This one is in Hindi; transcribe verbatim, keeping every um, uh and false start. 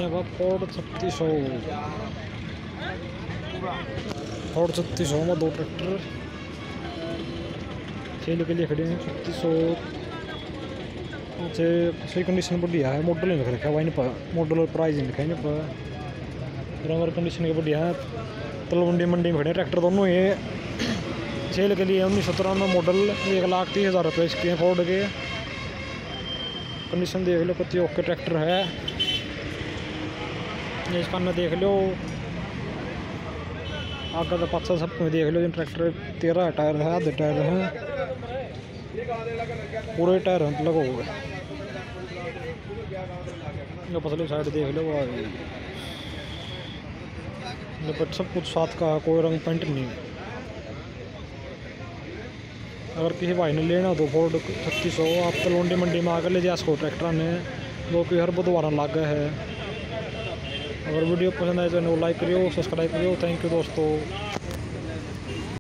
है वह फोर्ड छत्तीस सौ फोर्ड छत्तीस सौ में दो ट्रैक्टर सेल के लिए खड़े हैं। छत्तीस सौ से सही कंडीशन बढ़िया है। मॉडल नहीं लिख रखा है, इन पर मॉडल और प्राइस नहीं लिखा है इन पर। रंग और कंडीशन के बढ़िया है। तलवंडी मंडी में खड़े ट्रैक्टर दोनों ये सेल के लिए। उन्नीस सत्रह में मॉडल, एक लाख तीस हज़ार रुपये इसके हैं फोर्ड के। कंडीशन देख लो कितनी ओके ट्रैक्टर है। इसका ना देख लो आगे तो पाँच सब में देख लो। ट्रैक्टर तेरह टायर है, आधे टायर हैं, पूरे टायर हैं लगे हुए। पसली साइड देख लो बट सब कुछ साथ का, कोई रंग पेंट नहीं है। अगर किसी भाई ने लेना तो फोर्ड छत्तीस सौ आप तलवंडी मंडी में आकर ले जा सको। ट्रैक्टर ने जो कि हर बुधवार लागे है। अगर वीडियो पसंद आए तो लाइक करियो, सब्सक्राइब करियो। थैंक यू दोस्तों।